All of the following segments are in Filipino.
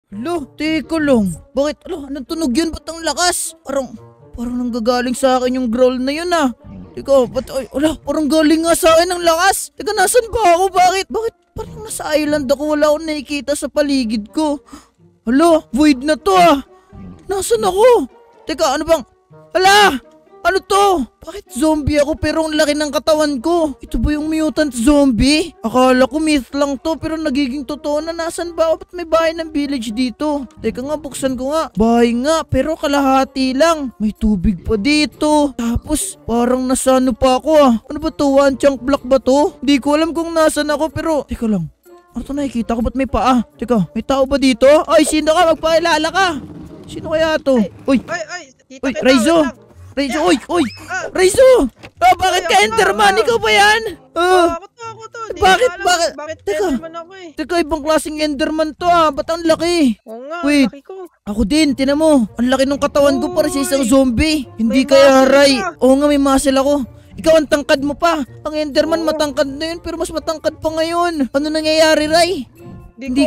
Teka lang. Bakit? Anong tunog yun? Ba't ang lakas? Parang nanggagaling sa akin yung growl na yun ah. Teka, parang galing nga sa akin ang lakas. Teka, nasan ba ako? Bakit? Parang nasa island ako. Wala akong nakikita sa paligid ko. Void na to ah. Nasan ako? Teka, ano bang? Ano to? Bakit zombie ako pero ang laki ng katawan ko? Ito ba yung mutant zombie? Akala ko myth lang to pero nagiging totoo na. Nasan ba ako? Ba't may bahay ng village dito? Teka nga, buksan ko nga. Bahay nga pero kalahati lang. May tubig pa dito. Tapos parang nasa ano pa ako ah. Ano ba to? One chunk block ba to? Hindi ko alam kung nasan ako pero... Teka lang. Ano to nakikita ko? Ba't may paa? Teka, may tao ba dito? Ay, sino ka? Magpakilala ka. Sino kaya to? Uy, Raizo! Uy! Raizo! Bakit ka Enderman? Ikaw ba yan? Ako to. Bakit? Enderman ako eh. Teka, ibang klaseng Enderman to ah. Ba't ang laki? Oo nga, Wait. laki ko. Ako din, tinan mo. Ang laki ng katawan ko para sa isang zombie. Hindi May kaya, muscle Ray. ka. Oo nga, may muscle ako. Ikaw ang tangkad mo pa. Ang Enderman matangkad na yun pero mas matangkad pa ngayon. Ano nangyayari, Ray? Hindi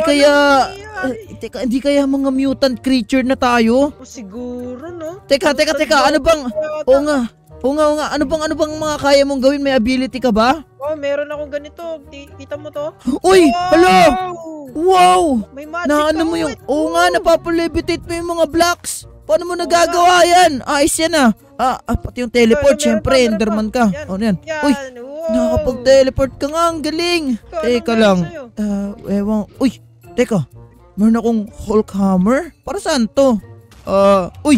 kaya mga mutant creature na tayo? Siguro, no? Teka, ano bang... Oo nga. Ano bang mga kaya mong gawin? May ability ka ba? Meron akong ganito. Kita mo to? Uy! Hala! Wow! May magic Na ano mo yung... Oo nga, napapalevitate mo yung mga blocks. Paano mo nagagawa yan? Ayos yan ah. Pati yung teleport. Siyempre, Enderman ka. Ano yan? Uy! Nakapag-teleport ka nga. Ang galing. Teka lang. Uy! Teka. Meron akong Hulk Hammer? Para saan to? Uy!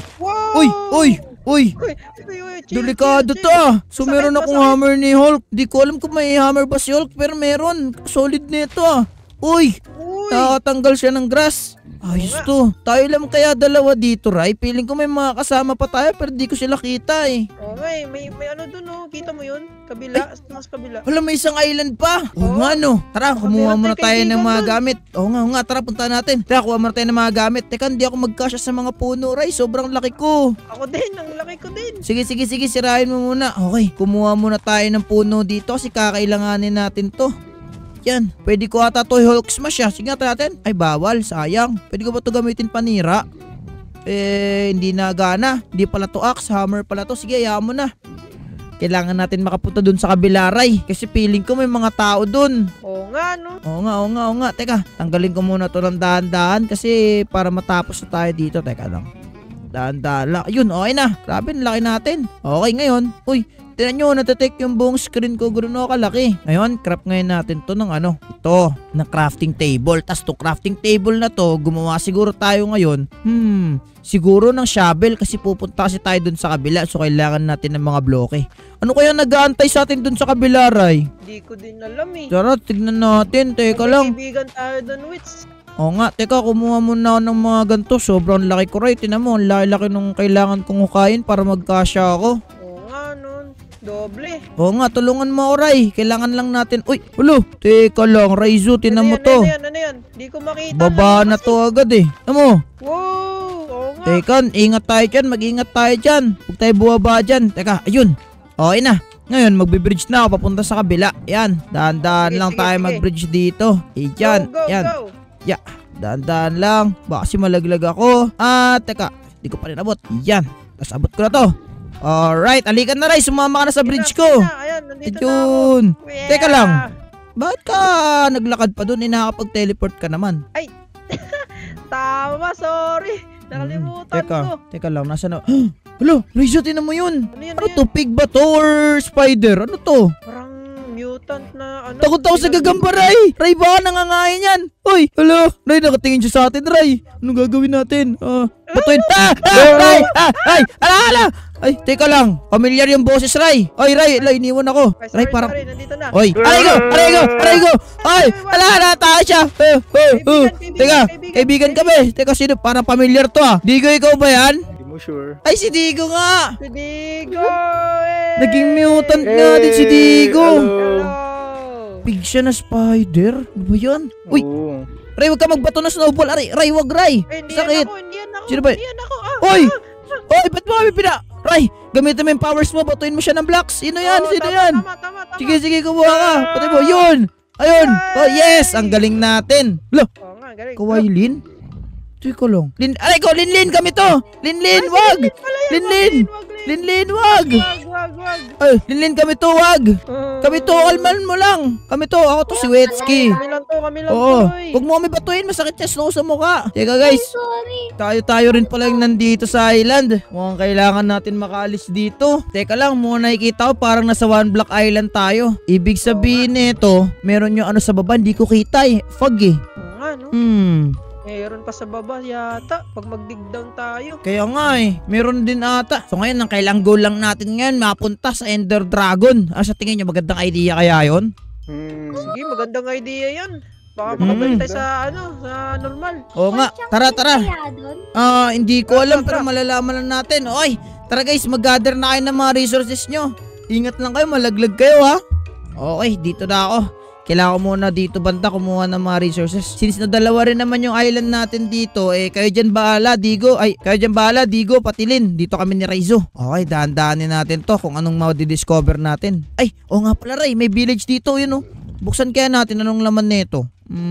Delikado to ah. So meron akong hammer ni Hulk. Di ko alam kung may hammer ba si Hulk pero meron. Solid nito ah. Uy! Nakatanggal siya ng grass. Ayos to. Tayo lang kaya dalawa dito, Ray. Feeling ko may mga kasama pa tayo pero di ko sila kita eh. Oo nga eh. May ano dun oh. Kita mo yun? Kabila. Mas kabila. Wala, may isang island pa. Oo nga no. Tara, kumuha muna tayo ng mga gamit. Oo nga. Tara, punta natin. Tara, kuha muna tayo ng mga gamit. Teka, hindi ako magkasya sa mga puno, Ray. Sobrang laki ko. Ako din. Ang laki ko din. Sige. Sirahin mo muna. Okay, kumuha muna tayo ng puno dito kasi kakailanganin natin to. Yan, pwede ko ata to Hulk smash ah. Sige natin. Ay bawal, sayang. Pwede ko ba to gamitin panira? Hindi na gana. Hindi pala to axe, hammer pala to. Sige, ayaw mo na. Kailangan natin makapunta dun sa kabila, Ray. Kasi feeling ko may mga tao dun. Oo nga, no? Oo nga. Teka, tanggalin ko muna to ng dahan-dahan kasi para matapos na tayo dito. Teka lang. Dahan-dahan lang. Ayun, okay na. Grabe, laki natin. Okay, ngayon. Uy, tinan nyo, natatake yung buong screen ko. Gano'n kalaki. Ngayon, craft ngayon natin to ng ito, ng crafting table. Tas to crafting table na to, gumawa siguro tayo ngayon. Siguro ng shovel kasi pupunta kasi tayo dun sa kabila. So, kailangan natin ng mga bloke. Ano kaya nag-aantay sa atin dun sa kabila, Ray? Hindi ko din alam eh. Tara, tignan natin. Teka lang. Kaibigan tayo dun, Wits. Oo nga, teka, kumuha muna ako ng mga ganito. Sobrang laki ko, Ray. Tinan mo, ang laki-laki nung kailangan kong hukayin para magkasya ako. Doble. Oo nga, tulungan mo ako, Ray. Kailangan lang natin. Uy, teka lang, Raizo, tinan mo to. Ano yan? Di ko makita. Baba na to agad eh. Ano mo? Wow, oo nga. Teka, ingat tayo dyan, mag-ingat tayo dyan. Huwag tayo buwaba dyan. Teka, ayun. Okay na. Ngayon, magbe-bridge na ako papunta sa kabila. Yan, dahan-dahan lang tayo mag-bridge dito. Dyan, yan. Yeah, dahan-dahan lang. Baka kasi malaglag ako. Teka, di ko pa rin abot. Yan, tapos abot ko na to. Alright, alikan na, Ray. Sumama ka na sa bridge ko. Ayan, nandito na ako. Yeah. Teka lang. Bakit ka naglakad pa dun? Nakakapag-teleport ka naman. Ay, tama, sorry. Nakalimutan ko. Teka lang, nasa na... Raizo, tinan mo yun. Ano to? Pig ba to or spider? Ano to? Parang mutant na ano. Takot ako sa gagamba, Ray. Ray, baka nangangain yan. Uy, Ray, nakatingin siya sa atin, Ray. Anong gagawin natin? Batuin. Ray! Ala! Ay, teka lang. Familiar yung boses, Ray. Ay, Ray, iniwan ako. Sorry, Ray, parang... nandito na. Oy, aray ko. Ay, tayo siya. Teka, kaibigan kami. Teka, sino? Parang familiar to ah. Digo, ikaw ba yan? Hindi mo sure. Ay, si Digo nga. Si Digo. Naging mutant nga din si Digo. Hello. Pig siya na spider. Ano ba yan? Uy, Oo. Ray, wag ka magbato na snowball. Aray, wag, Ray. Sakit. Hindi yan ako. Sino ba? Oy, ba't mo kami Ray, gamitin mo yung powers mo. Batuin mo siya ng blocks. Sino yan? Tama. Sige, kumuha ka. Patay mo. Yun. Ayun. Oh, yes. Ang galing natin. Oo nga, galing. Kawailin? Teka lang. Aray ko, Linlin, kami to! Linlin, wag! Linlin! Linlin, wag! Wag. Ay, Linlin, kami to, wag! Kami to, kalman mo lang! Kami to, ako to si Wetsky. Kami lang Oo, to. huwag mo kami batuin, masakit niya snow sa mukha. Teka guys, Sorry. tayo rin pala yung nandito sa island. Mukhang kailangan natin makaalis dito. Teka lang, muna nakikita ko parang nasa One Block Island tayo. Ibig sabihin nito, meron yung ano sa baba, hindi ko kita eh. Fog eh. Oo nga, no? Meron pa sa baba yata pag mag-dig down tayo. Kaya nga eh, meron din ata. So ngayon, ang kailang goal lang natin ngayon, mapunta sa Ender Dragon. Sa tingin nyo, magandang idea kaya yon? Sige, magandang idea yan. Baka makabalik tayo sa sa normal. Oo nga, tara. Kaya doon? Hindi ko alam Tara. pero malalaman lang natin. Oy, tara guys, mag-gather na kayo ng mga resources nyo. Ingat lang kayo, malaglag kayo ha. Okay, dito na ako. Kailangan ko muna dito banda kumuha ng mga resources. Since na dalawa rin naman yung island natin dito, kayo dyan bahala, Digo. Digo, Patilin. Dito kami ni Raizo. Okay, dahan-dahanin natin to kung anong ma-discover natin. Ay, nga pala Ray, may village dito, yun oh. Buksan kaya natin anong laman nito.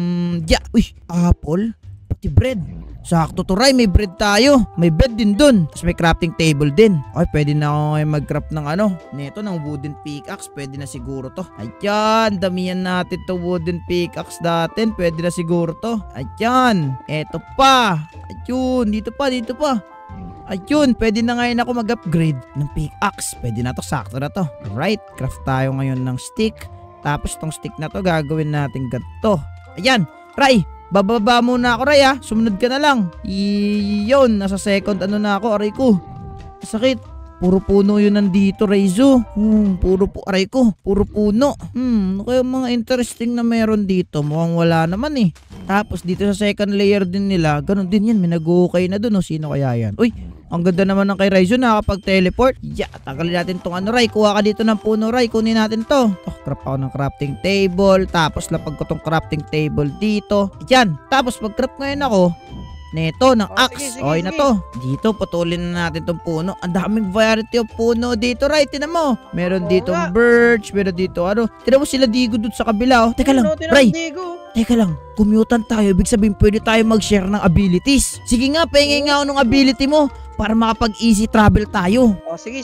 Uy, apple, pati bread. Sakto to Ray, may bread tayo. May bed din dun. Tapos may crafting table din. Okay, pwede na ako ngayon mag-craft ng neto ng wooden pickaxe. Pwede na siguro to. Ayan, damihan natin to wooden pickaxe natin. Pwede na siguro to. Ayan, eto pa. Ayun, dito pa. Ayun, pwede na ngayon ako mag-upgrade ng pickaxe. Pwede na to, sakto na to. Alright, craft tayo ngayon ng stick. Tapos tong stick na to gagawin natin ganito. Ayan, Ray, bababa muna ako Ray ha. Sumunod ka na lang. Yun, nasa second na ako, aray ko. Sakit. Puro puno yun nandito, Raizo. Aray ko, puro puno. Ano kaya mga interesting na meron dito? Mukhang wala naman eh. Tapos dito sa second layer din nila, ganun din yan, may nag-ukay na dun. Sino kaya yan? Uy, ang ganda naman ng kay Raizo, nakakapag-teleport. Tagalin natin tong Ray. Kuha ka dito ng puno, Ray. Kunin natin to. Craft ako ng crafting table. Tapos lapag ko tong crafting table dito. Yan. Tapos pag-craft ngayon ako, neto ng axe. Sige. Okay na to. Dito, putulin na natin tong puno. Ang daming variety of puno dito, Ray. Tinan mo. Meron dito birch. Meron dito Tinan mo sila Digo dun sa kabila. Teka lang, Ray. Teka lang, commute tayo. Ibig sabihin, pwede tayo mag-share ng abilities. Sige nga, pahingay nga ako ng ability mo para makapag-easy travel tayo. Sige.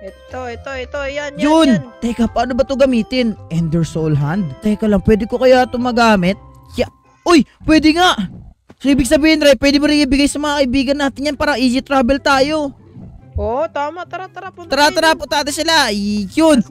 Ito. Yan. Yun! Teka, paano ba to gamitin? Ender Soul Hand? Teka lang, pwede ko kaya ito magamit? Uy, pwede nga! So, ibig sabihin, Ray, pwede mo rin ibigay sa mga kaibigan natin yan para easy travel tayo. Oo, tama. Tara, punta. Tara, punta natin sila. Yun!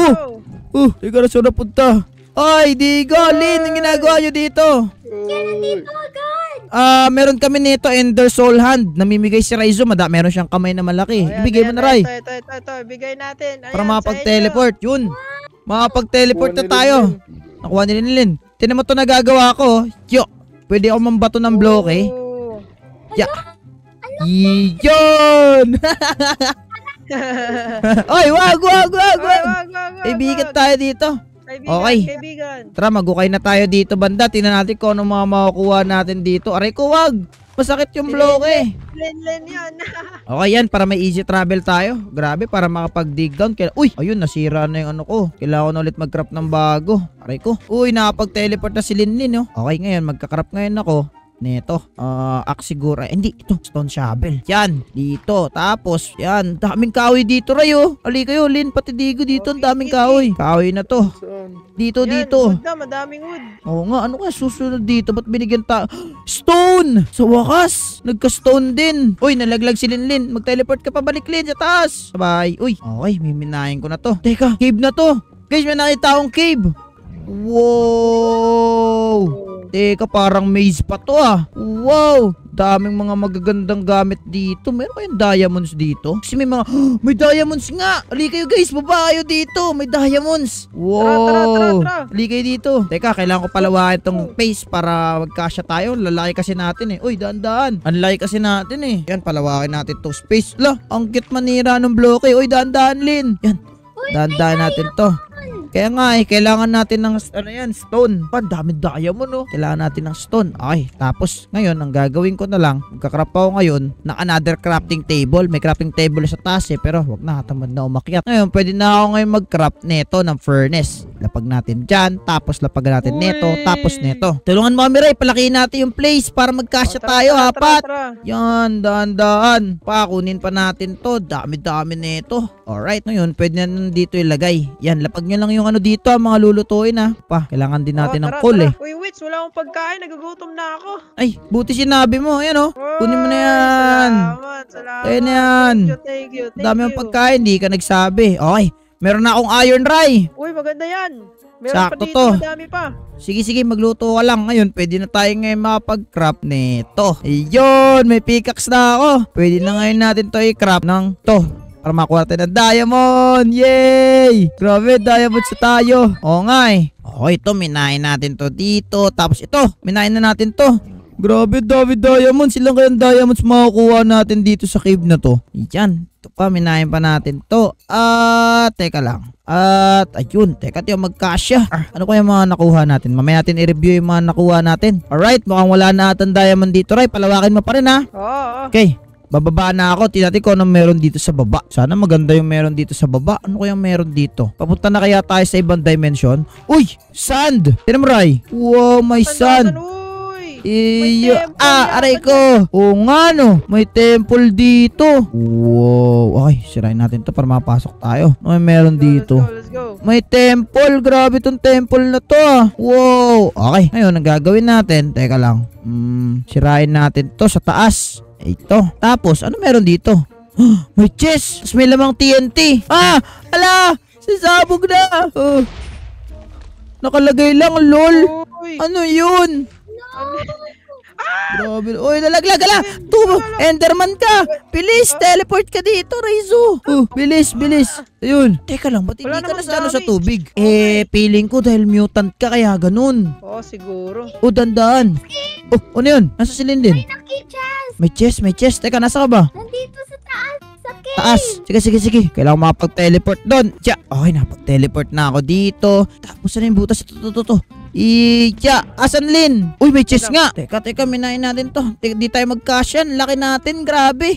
Teka na, saan napunta? Ay, Digo, Lin, ang ginagawa nyo dito? Nandito agad. Meron kami nito, Ender Soul Hand. Namimigay si Raizo, meron siyang kamay na malaki. Ibigay mo na, Ray. Ito, ibigay natin. Ayan, Para makapag-teleport, yun. Makapag-teleport na tayo. Nakuha ni Lin. Tinan mo ito nagagawa ko. Pwede ako mambato ng bloke. Yun! Oy, wag! Ibigat tayo dito. Kaibigan. Tara, mag-ukay na tayo dito banda. Tingnan natin kung ano mga makukuha natin dito. Aray ko, wag! Masakit yung bloke. Len yan. Okay yan, para may easy travel tayo. Grabe, para makapag-dig down. Uy, ayun, nasira na yung ko. Kailangan ko na ulit mag-craft ng bago. Aray ko. Uy, nakapag-teleport na si Linlin, oh. Okay, ngayon, magka-craft ngayon ako. Neto, axe siguro. Hindi, ito, stone shovel. Yan, dito. Tapos, yan, daming kahoy dito, Ray, oh. Ali kayo, Lin, pati Digo dito, ang daming kahoy. Kahoy na to. Dito. Madaming wood. Oo nga, ano kaya susunod dito? Ba't binigyan Stone! Sa wakas, nagka-stone din. Uy, nalaglag si Linlin. Mag-teleport ka pabalik, Lin, sa taas. Sabay. Uy, okay, miminahin ko na to. Teka, cave na to. Guys, may nakita akong cave. Wow! Teka, parang maze pa to Wow! Daming mga magagandang gamit dito. Meron kayong diamonds dito? Kasi may may diamonds nga! Ali kayo guys, baba kayo dito! May diamonds! Wow! Tara. Ali kayo dito. Teka, kailangan ko palawain tong face para magkasya tayo. Lalaki kasi natin Uy, daan-daan. Ang laki kasi natin Yan, palawakin natin to space. Ang cute manira ng bloke. Uy, daan-daan, Lin. Yan, daan-daan natin to. Kaya nga kailangan natin ng stone. Dami diamond Kailangan natin ng stone. Okay, tapos ngayon ang gagawin ko na lang, magka-craft ako ngayon ng another crafting table. May crafting table sa taas pero wag na, tamad na umakyat. Ngayon, pwede na ako ngayon mag-craft neto ng furnace. Lapag natin dyan, tapos lapag natin Uy. neto, tapos neto. Tulungan mo kami, Ray. Palakihin natin yung place para magkasya tayo, apat. Tara. Yan, daan-daan. Pakunin pa natin to. Dami-dami nito. Alright, ngayon, pwede na dito ilagay. Yan, lapag nyo lang yung ano dito, mga lulutuin ha. Pa, kailangan din natin ng coal eh. Uy, Wits, wala akong pagkain. Nagugutom na ako. Ay, buti sinabi mo. Ayan oh. Kunin mo na yan. Salamat. Ayan na yan. Thank you. Dami ang pagkain, di ka nagsabi. Okay, meron na akong iron, Ray. Uy, maganda yan. Meron Sakto pa dito, to. madami pa. Sige, magluto ka lang. Ngayon, pwede na tayo ngayon makapag-craft nito. Ayun, may pickaxe na ako. Pwede na ngayon natin to i-craft ng to. Para makuha natin ng diamond. Yay! Grabe, diamonds na tayo. Oo nga eh. Okay, ito, minahin natin to dito. Tapos ito, minahin na natin to. Grabe, dami diamonds. Ilang kayang diamonds makukuha natin dito sa cave na to? Yan. Ito pa, minahin pa natin to. Teka lang. Ayun. Teka, tiyo, magkasya. Ano kaya mga nakuha natin? Mamaya natin i-review yung mga nakuha natin. Alright, mukhang wala na atang diamond dito, Ray. Palawakin mo pa rin, ha? Oo. Okay. Bababa na ako. Tingnan natin kung anong meron dito sa baba. Sana maganda yung meron dito sa baba. Ano kaya meron dito? Papunta na kaya tayo sa ibang dimension? Uy! Sand! Tignan mo, Ray. Wow, may sand. Uy! Iyo. temple Aray yan. ko. Oo nga no. May temple dito. Wow. Okay, sirain natin to para mapasok tayo. Ano may meron dito? Let's go. May temple. Grabe tong temple na to ah. Wow. Okay. Ngayon, ang gagawin natin. Teka lang. Sirain natin to sa taas. Ito. Tapos, ano meron dito? May chest. Tapos may lamang TNT. Ala! Sisabog na. Nakalagay lang, lol. Uy! Ano yun? Grabe. Uy, nalaglag ka lang. Tubo. Enderman ka. Bilis, teleport ka dito, Raizo. Bilis. Ayun. Teka lang, ba't hindi Wala ka namang nasano sa damage. tubig? Feeling ko dahil mutant ka kaya ganun. Oo, siguro. Dandaan. Ano yun? Nasa si Linden? May chest. May chest. Teka, nasa ka ba? Nandito sa taas. Sa cave. Taas. Sige. Kailangan makapag-teleport doon. Okay, napag-teleport na ako dito. Tapos ano yung butas? Ito. Asan Lin? Uy, may chest nga. Teka, minahin natin to. Di tayo magkasyan. Laki natin, grabe.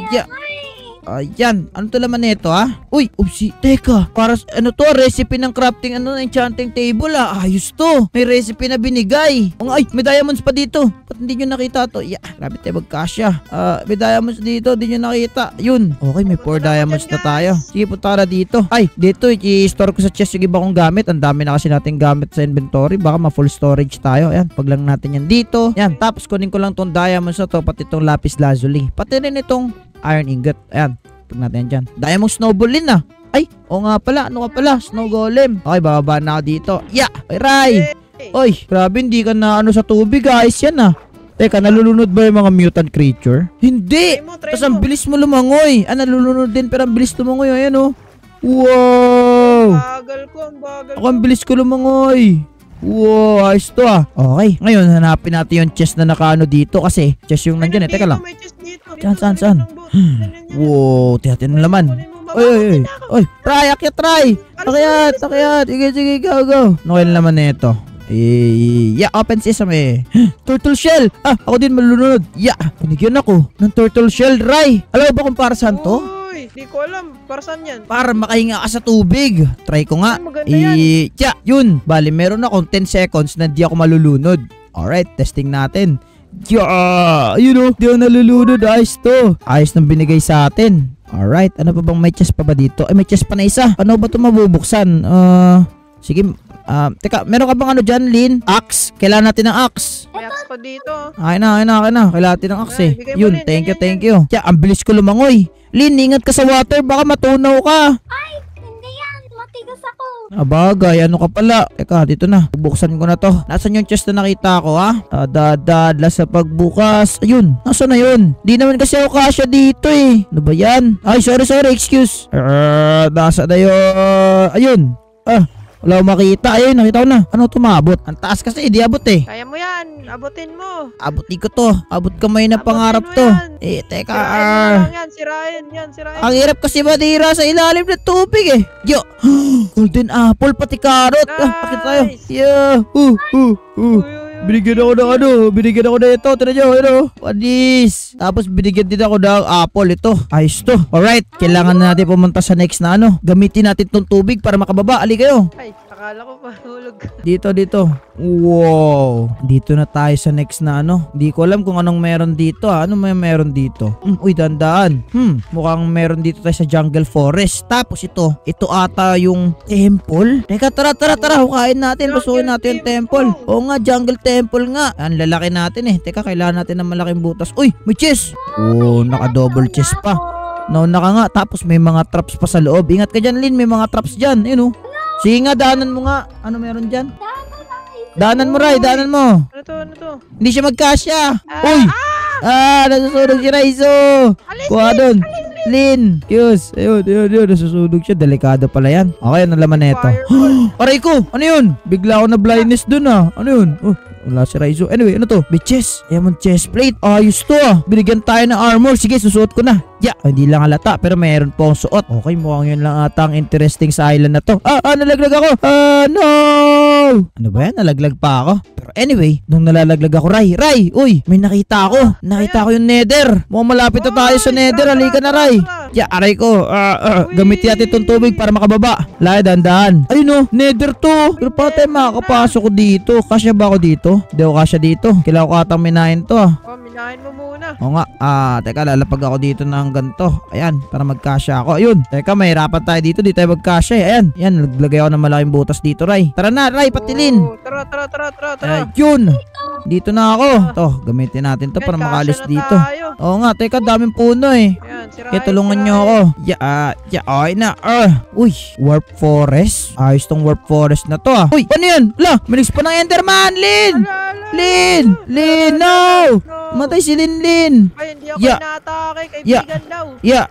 Ayan. Ano to laman nito, ha? Uy, upsi. Teka. Para, recipe ng crafting, enchanting table, Ayos to. May recipe na binigay. Ay, may diamonds pa dito. Ba't hindi nyo nakita to? Grabe tayo magkasya. May diamonds dito. Di nyo nakita. Yun. Okay, may 4 diamonds na tayo. Sige, punta ka na dito. Ay, dito, i-store ko sa chest yung iba kong gamit. Ang dami na kasi natin gamit sa inventory. Baka ma-full storage tayo. Ayan, pag lang natin yan dito. Yan, tapos kunin ko lang tong diamonds na to. Pati itong lapis lazuli. Pati rin itong iron ingot. Ayan. Pag natin dyan. Diamond snowball din na. Ay, o nga pala. Ano ka pala? Snow golem. Okay, bababa na ako dito. Ray. Oy, grabe hindi ka na sa tubig guys. Yan Teka, nalulunod ba yung mga mutant creature? Hindi. Try Tapos ang mo. bilis mo lumangoy. Nalulunod din pero ang bilis lumangoy. Ayan Wow. Bagal ko. Ako ang bilis ko lumangoy. Wow, ayos to Okay, ngayon hanapin natin yung chest na nakaano dito kasi chest yung nandyan Teka lang. May chest dito. Saan? Wow, tiyatin mo laman. Oy, try. Akyat. Sige, go. Ano kaya naman na ito? Open sesame. Turtle shell. Ako din malulunod. Binigyan ako ng turtle shell, Ray. Alam mo ba kung para saan to? Uy, di ko alam. Para saan yan? Para makahinga ka sa tubig. Try ko nga. Ay, maganda yan. Yun. Bali, meron akong 10 seconds na di ako malulunod. Alright, testing natin. Ayun di ako nalulunod. Ayos to. Ayos nang binigay sa atin. Alright, ano pa bang may chest pa ba dito? Ay, may chest pa na isa. Paano ba ito mabubuksan? Sige. Teka, meron ka bang dyan, Lin? Axe. Kailangan natin ng axe. May axe pa dito. Ay na. Kailangan natin ng axe Bigay mo Yun, Lin, thank yan. you. Ang bilis ko lumangoy. Lin, ingat ka sa water. Baka matunaw ka. Ay, hindi yan. Matigas ako. Bagay, ano ka pala? Teka, dito na. Bubuksan ko na to. Nasaan yung chest na nakita ko, ha? Dadadla sa pagbukas. Ayun, nasaan na yun? Di naman kasi ako kasya dito Ano ba yan? Ay, sorry, excuse. Nasa na yun? Ayun. Wala akong makita. Ayun, nakita ko na. Ano tumabot? Ang taas kasi, di abot Kaya mo yan. Abutin mo. Abutin ko to. Abot kamay na Abutin pangarap mo to. yan. Teka. Sirain yan. Ang hirap kasi madira sa ilalim ng tubig Golden apple pati carrot. Bakit tayo? Nice. Uy. Binigyan ako ng ito. Tira nyo, Wadis. Tapos binigyan din ako ng apple. Ito. Ayos to. Alright. Kailangan natin pumunta sa next na Gamitin natin tong tubig para makababa. Ali kayo. Ay, akala ko mahulog. Dito. Wow. Dito na tayo sa next na ano. Hindi ko alam kung anong meron dito Ano may meron dito? Uy, dandaan. Mukhang meron dito tayo sa jungle forest. Tapos ito ata yung temple. Teka, tara. Hukain natin. Pasukin natin yung temple. Oo nga, jungle temple nga. Ang lalaki natin Teka, kailangan natin ng malaking butas. Uy, may chest. Oh, naka-double chest pa. Nauna ka nga, tapos may mga traps pa sa loob. Ingat ka dyan, Lin, may mga traps dyan. Ayun Sige nga, daanan mo nga. Ano meron dyan? Daanan mo, Ray, daanan mo. Ano to? Hindi siya magkasya. Uy! Nasusunog si Raizo. Kuha doon. Lin. Yus. Ayun. Nasusunog siya. Delikado pala yan. Okay, ano laman na ito? Aray ko! Ano yun? Bigla ako na blindness dun Ano yun? Wala si Raizo. Anyway, ano to? May chest. Ayan mo chest plate. Ayos to Binigyan tayo ng armor. Sige, susuot ko na. Hindi lang halata pero mayroon po akong suot. Okay, mukhang yun lang ata ang interesting sa island na to. Nalaglag ako. No! Ano ba yan? Nalaglag pa ako. Pero anyway, nung nalalaglag ako, Ray, uy, may nakita ako. Nakita ko yung nether. Mukhang malapit na tayo sa nether. Halika na, Ray. Aray ko. Gamitin natin itong tubig para makababa. Laya, dandahan. Ayun nether to. Pero pa tayo makakapasok ko dito. Kasya ba ako dito? Hindi ako kasya dito. Kailangan ko atang minahin to Minahin mo muna. Oo nga, teka, lalapag ako dito ng ganito. Ayan, para magkasya ako. Ayun, teka, mahirapan tayo dito. Di tayo magkasya Ayan, naglagay ako ng malaking butas dito, Ray. Tara na, Ray, patilin. Tara. Yun, dito na ako. To, gamitin natin to para makalis dito. Oo nga, teka, daming puno Ayan, Kaya tulungan nyo ako. Okay na. Uy, warp forest. Ayos tong warp forest na to Uy, ano yan? Minis pa ng Enderman, Lin, no! Matay si Lin. Ay, hindi ako inaatake. Kaibigan daw.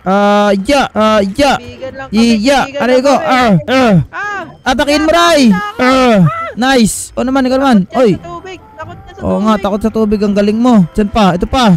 Kaibigan lang kami. Aray ko. Atakin mo, Ray. Nice. Naman, ikaw naman. Oy. Oo nga, takot sa tubig. Ang galing mo. Diyan pa, ito pa.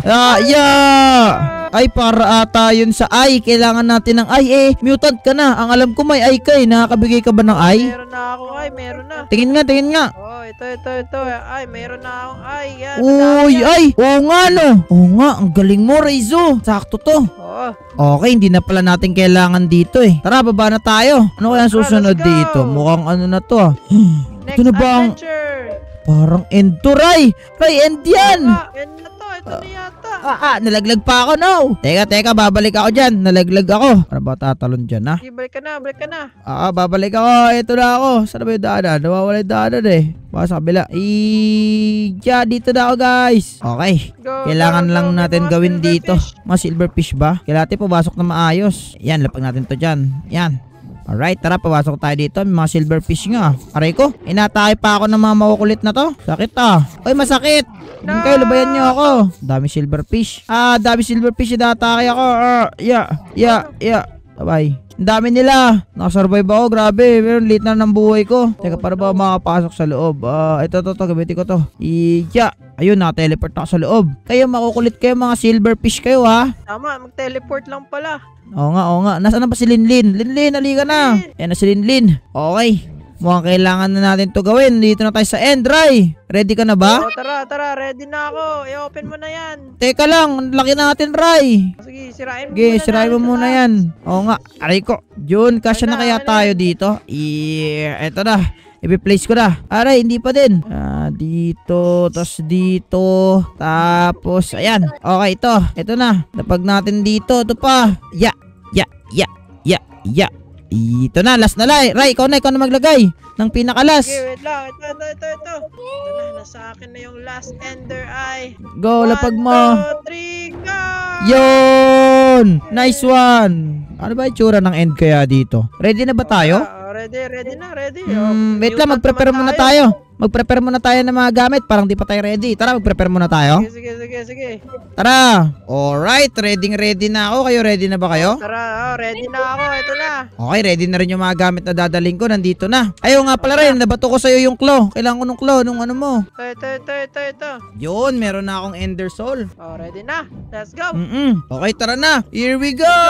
Ay, para ata yun sa ay. Kailangan natin ng ay. Mutant ka na. Ang alam ko may ay ka Nakakabigay ka ba ng ay? Meron na ako ay, meron na. Tingin nga. Ito. Ay, meron na akong ay. Yan. Uy, ay. Oo nga, Oo nga, ang galing mo, Raizo. Sakto to. Okay, hindi na pala natin kailangan dito Tara, baba na tayo. Ano kaya susunod dito? Mukhang ano na to Next ito na ba ang... adventure. Parang end to, Ray. End yan. Yan na to. Ito na yata. Nalaglag pa ako, Teka, babalik ako dyan. Nalaglag ako. Para ba tatalon dyan, Balik ka na. Babalik ako. Ito na ako. Saan ba yung daanan? Nawawala yung daanan Baka sa kabila. Dito na ako, guys. Okay. Kailangan lang natin gawin dito. Mga silverfish ba? Kailangan natin pumasok na maayos. Yan, lapag natin to dyan. Yan. Alright, tara, pasok tayo dito. May mga silverfish nga. Aray ko, inatake pa ako ng mga makukulit na to. Sakit Oy, masakit. Hindi kayo, lubayan nyo ako. Dami silverfish. Dami silverfish. Inatake ako. Bye. Ang dami nila. Nakasurvive ako, grabe. Pero late na ng buhay ko. Teka, para ba makapasok sa loob? Ito, gamitin ko to. Ayun, naka-teleport ako sa loob. Kayo, makukulit kayo, mga silverfish kayo, Tama, mag-teleport lang pala. Oo nga. Nasaan na ba si Linlin? Linlin, halika na. Yan na si Linlin. Okay. Mukhang kailangan na natin to gawin. Dito na tayo sa end, Ray. Ready ka na ba? Tara. Ready na ako. I-open mo na yan. Teka lang. Laki natin, Ray. Sige, sirain mo Sige, muna. sirain mo muna yan. Oo nga. Aray ko. Jun, kasya na kaya tayo dito? Eto na. I-place ko na. Aray, hindi pa din. Dito. Tapos dito. Tapos, ayan. Okay, ito. Ito na. Napag natin dito. Ito pa. Ito na. Last na, Ray. Ikaw na maglagay ng pinakalas. Okay, wait lang. Ito. Ito na. Nasa akin na yung last ender eye. Go, lapag mo. 1, 2, 3, go! Yun! Nice one. Ano ba yung tsura ng end kaya dito? Ready na ba tayo? Ready na. Wait lang, mag-prepare muna tayo. Mag-prepare muna tayo ng mga gamit. Parang di pa tayo ready. Tara, mag-prepare muna tayo. Sige. Tara. Alright, ready na ako. Kayo, ready na ba kayo? Tara, ready na ako. Ito na. Okay, ready na rin yung mga gamit na dadaling ko. Nandito na. Ayaw nga pala rin, nabato ko sa'yo yung claw. Kailangan ko nung claw, nung ano mo. Ito. Yun, meron na akong ender soul. Ready na. Let's go. Okay, tara na. Here we go!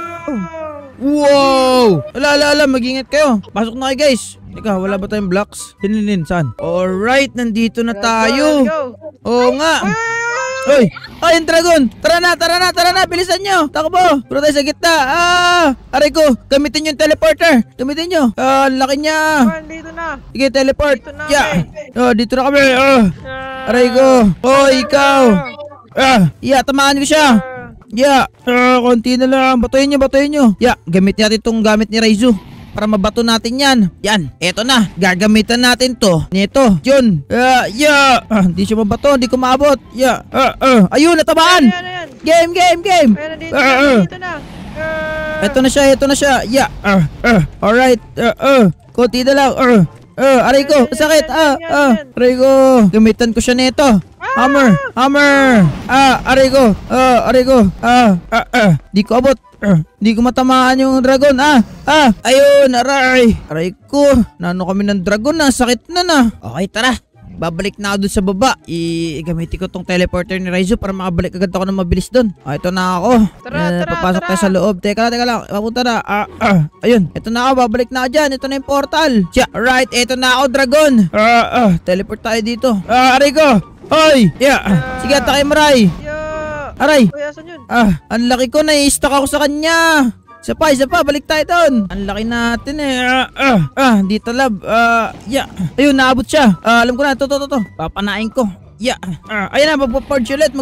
Wow! Ala, mag-ingat kayo. Pasok na kayo, guys. Teka, wala ba tayong blocks? Saan? Alright, nandito na tayo. Let's go. Oo nga. Uy! Ay, yung dragon! Tara na! Bilisan nyo! Takbo! Puro tayo sa gitna! Aray ko! Gamitin yung teleporter! Gamitin nyo! Laki niya! Dito na. Sige, teleport! Dito na Yeah! kami. Dito na kami! Aray ko! Ikaw! Tamaan ko siya! Konti na lang! Batuhin nyo! Gamit natin itong gamit ni Raizu para mabato natin yan. Yan, eto na. Gagamitan natin to. Nito, yun. Hindi siya mabato, hindi ko maabot. Ayun, natamaan. Ayan. Game. Ayan na, dito na. Eto na siya. Alright. Konti na lang. Aray ko, sakit. Aray ko. Gamitan ko siya nito. Hammer. Aray ko. Di ko abot. Di ko matamaan yung dragon. Ayun, aray. Aray ko. Nano kami ng dragon na. Sakit na. Okay, tara. Babalik na ako dun sa baba. Gamitin ko tong teleporter ni Raizu para makabalik agad ako ng mabilis dun. Ito na ako. Tara. Papasok tayo sa loob. Teka lang. Papunta na. Ayun. Ito na ako. Babalik na ako dyan. Ito na yung portal. Alright. Ito na ako, dragon. Teleport tayo dito. Aray ko. Hoy. Sige, atake mo, Ray. Aray. Kuya, saan yun? Ang laki ko. Nai-stuck ako sa kanya. Isa pa. Balik tayo doon. Ang laki natin dito, lab. Ayun, naabot siya. Alam ko na. To. Papanain ko. Ayun na, magpa-purge ulit.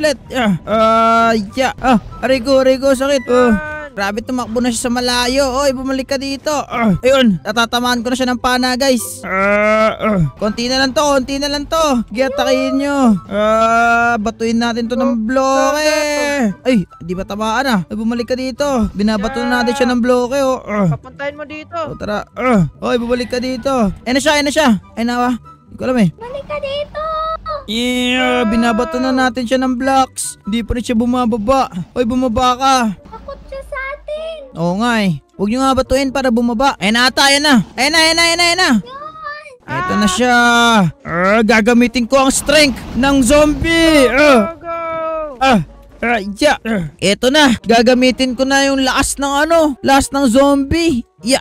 Aray ko, sakit. Grabe, tumakbo na siya sa malayo. Oy, bumalik ka dito. Ayun, natatamaan ko na siya ng pana, guys. Konti na lang to. Giyatakin nyo. Batuin natin to ng bloke. Ay, di ba tamaan Ay, bumalik ka dito. Binabato na natin siya ng bloke. Papuntahin mo dito. Tara. Oy, bumalik ka dito. Ayun na siya. Ayun na ba? Hindi ko alam Balik ka dito. Binabato na natin siya ng blocks. Hindi pa rin siya bumababa. Oy, bumaba ka. Takot siya sa atin. Oo nga Huwag nyo nga batuin para bumaba. Ayun na ata, ayun na. Ito na siya. Gagamitin ko ang strength ng zombie. Go. Ito na. Gagamitin ko na yung lakas ng zombie.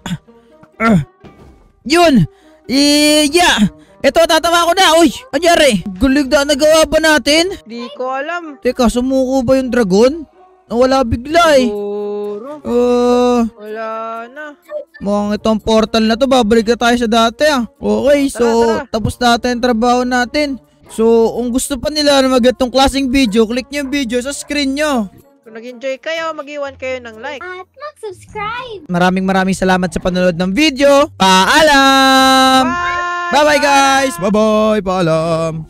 Yun. Ito, tatawa ko na. Uy, anyari? Gulig na nagawa ba natin? Di ko alam. Teka, sumuko ba yung dragon? Nawala bigla Siguro. Wala na. Mukhang itong portal na to, babalik na tayo sa dati Okay, so Tara. tapos natin ang trabaho natin. So, kung gusto pa nila na mag-itong klaseng video, click nyo yung video sa screen nyo. Kung nag-enjoy kayo, mag-iwan kayo ng like. At mag-subscribe. Maraming salamat sa panonood ng video. Paalam! Bye! Bye-bye guys! Bye-bye! Paalam!